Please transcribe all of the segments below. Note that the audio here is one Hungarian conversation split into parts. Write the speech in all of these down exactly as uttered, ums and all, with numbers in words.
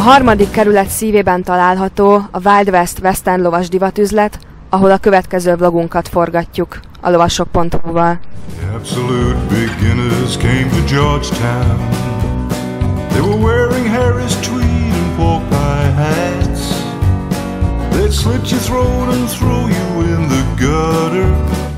harmadik kerület szívében található a Wild West Western lovas divatüzlet, ahol a következő vlogunkat forgatjuk a lovasok pont hu-val. Absolute beginners came to Georgetown. They were wearing Harris tweed and pork pie hats. They'd slit your throat and throw you in the gutter.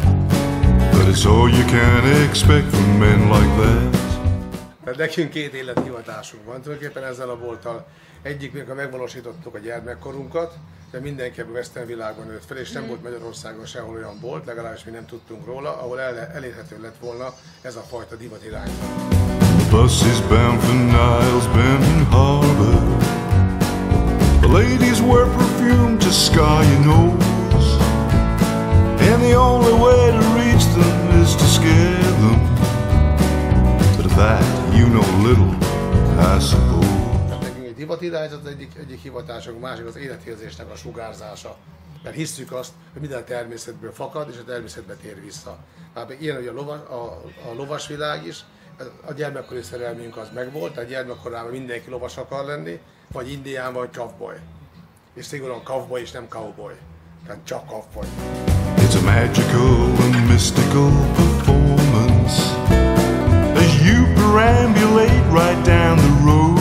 But it's all you can expect from men like that. Tehát nekünk két élethivatásunk van, tulajdonképpen ezzel a bolttal egyik, mikor megvalósítottuk a gyermekkorunkat, de mindenki a western világban nőtt fel, és nem mm. volt Magyarországon sehol olyan bolt, legalábbis mi nem tudtunk róla, ahol el, elérhető lett volna ez a fajta divat irányzat. The bus is bound for Niles Bend Harbor. The ladies wear perfume to scar your nose, and the only way to reach them is to scare them. But of that you know little, I suppose. Nekünk egy divat irányzat az egyik, egyik hivatásunk, másik az életérzésnek a sugárzása. Mert hisszük azt, hogy minden természetből fakad, és a természetbe tér vissza. Tehát ilyen, hogy a, lova, a, a lovas világ is, a gyermekkori szerelmünk az megvolt, tehát gyermekkorában mindenki lovas akar lenni, vagy indián, vagy cowboy. És szigorúan cowboy és nem cowboy. Tehát csak cowboy. It's a magical and mystical performance as you perambulate right down the road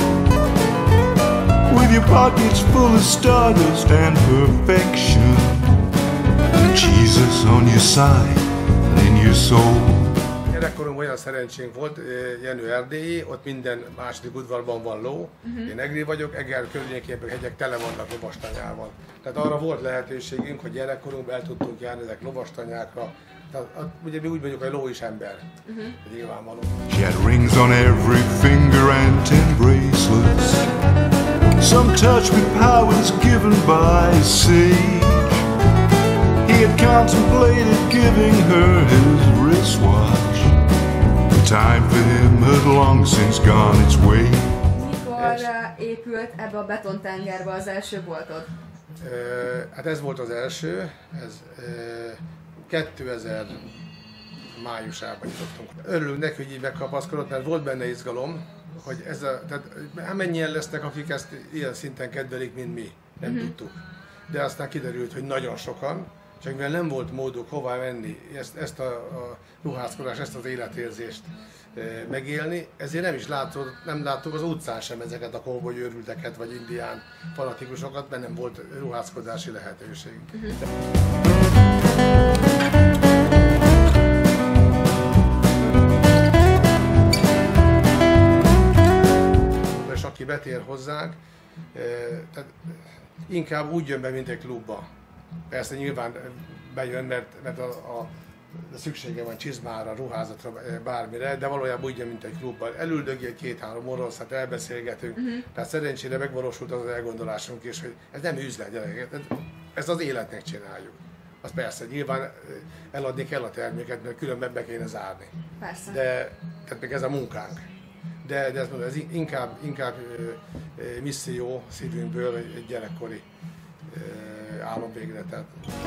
with your pockets full of stardust and perfection and Jesus on your side and in your soul. Gyerekkorunkban olyan szerencsénk volt, Jenő erdélyi, ott minden második udvarban van ló. Uh-huh. Én egri vagyok, Eger környékében hegyek tele vannak lovastanyával. Tehát arra volt lehetőségünk, hogy gyerekkorunkban el tudtunk járni ezek lovastanyákra. Tehát ugye mi úgy mondjuk, hogy ló is ember. Uh-huh. Nyilvánvaló. She had rings on every finger and ten bracelets. Some touch with powers given by a sage. He had contemplated giving her his wristwatch. The time for him had long since gone its way. Mikor épült ebbe a betontengerbe az első boltod? Uh, hát ez volt az első, ez uh, kétezer májusában jutottunk. Örülünk neki, hogy így megkapaszkodott, mert volt benne izgalom, hogy ez a, tehát mennyien lesznek, akik ezt ilyen szinten kedvelik, mint mi, nem uh-huh. tudtuk. De aztán kiderült, hogy nagyon sokan, csak mivel nem volt móduk hová menni, ezt, ezt a, a ruházkodást, ezt az életérzést e, megélni, ezért nem is láttuk, nem láttuk az utcán sem ezeket a cowboy őrülteket, vagy indián fanatikusokat, mert nem volt ruházkodási lehetőség. Uh-huh. És aki betér hozzánk, e, tehát inkább úgy jön be, mint egy klubba. Persze nyilván bejön, mert, mert a, a, a szüksége van csizmára, ruházatra, bármire, de valójában úgy jön, mint egy klubban. Elüldögi egy két-három orosz, hát elbeszélgetünk. Uh-huh. Tehát szerencsére megvalósult az az elgondolásunk is, hogy ez nem üzlet, gyerekek, ezt az életnek csináljuk. Az persze, nyilván eladni kell a terméket, mert különben be kéne zárni. Persze. De, tehát meg ez a munkánk. De, de ez, ez inkább, inkább misszió szívünkből egy gyerekkori álom végre. Tehát.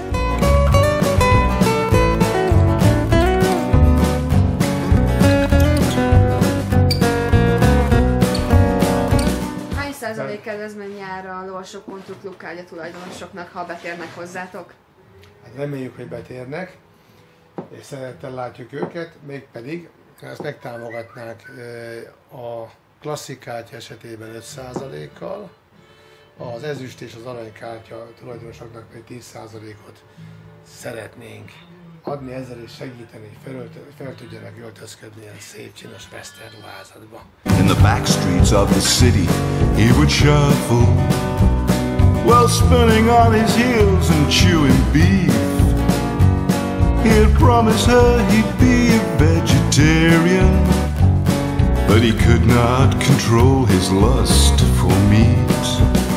Hány százalék kedvezmény jár a lovasok pont hu klubkártya tulajdonosoknak, ha betérnek hozzátok? Hát reméljük, hogy betérnek, és szeretettel látjuk őket, mégpedig ezt megtámogatnák a klasszik kártya esetében öt százalékkal, az ezüst és az aranykártya tulajdonosoknak pedig tíz százalékot szeretnénk adni ezzel és segíteni, fel, fel tudjanak öltözködni ilyen szép, csinos western ruházatba. In the back streets of the city he would shuffle, while spinning on his heels and chewing beef. He'd promise her he'd be a vegetarian, but he could not control his lust for meat.